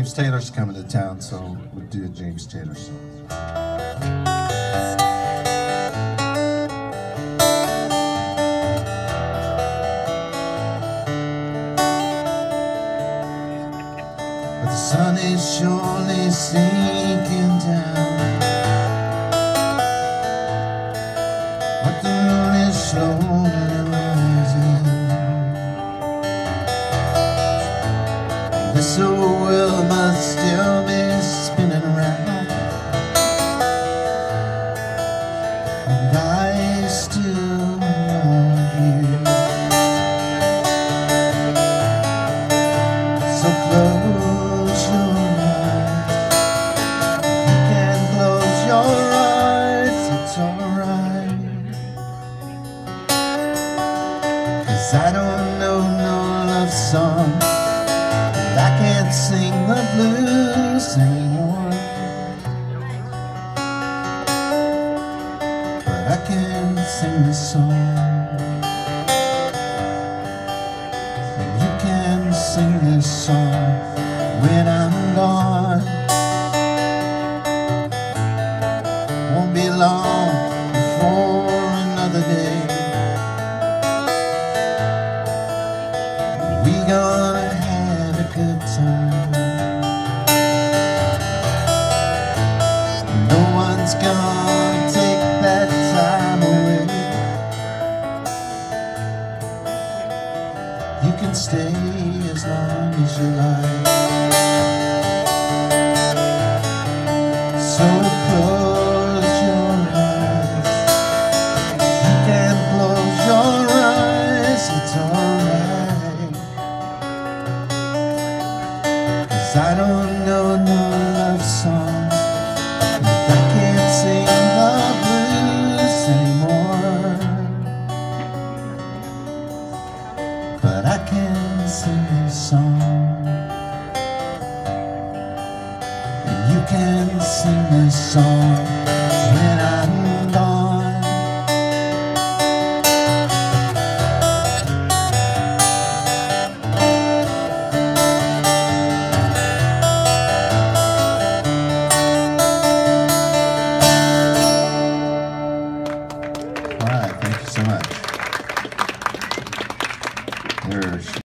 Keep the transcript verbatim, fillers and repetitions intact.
James Taylor's coming to town, so we'll do a James Taylor song. But the sun is surely sinking down, but the moon is slowly rising. This old world must still be spinning around, and I still love you. So close your eyes, you can close your eyes, it's alright. 'Cause I don't know no love song, I can't sing the blues anymore, but I can sing this song, and you can sing this song when I'm gone. Won't be long before another day we gonna have a good time. No one's gonna take that time away. You can stay as long as you like. So close your eyes, you can close your eyes, it's alright. 'Cause I don't know no love songs, I can't sing the blues anymore, but I can sing this song, and you can sing this song